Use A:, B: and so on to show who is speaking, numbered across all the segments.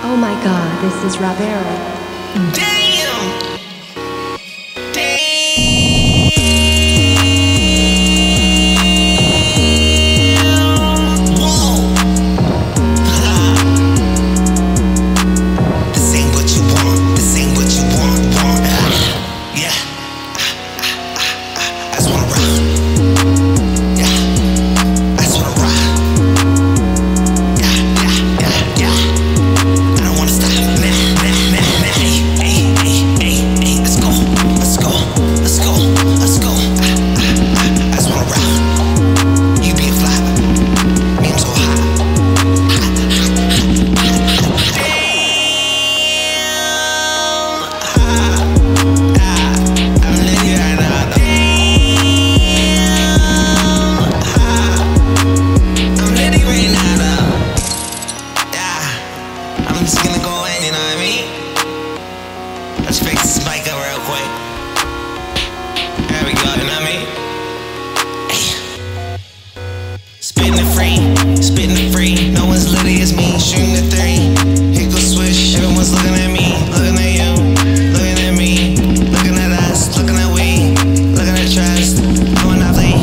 A: Oh my god, this is Robbero.
B: Damn! I'm just gonna go in, you know what I mean? Let's fix this mic up real quick. There we go, you know what I mean? Hey. Spitting it free. No one's litty as me, shooting the three. Hit go swish, everyone's looking at me, looking at you, looking at me, looking at us, looking at we, looking at trust, going out late.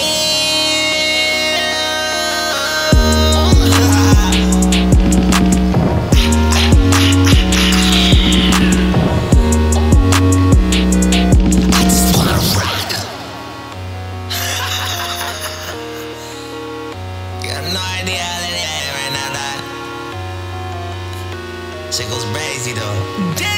B: No idea how to do it right now, dog. Shit goes crazy though.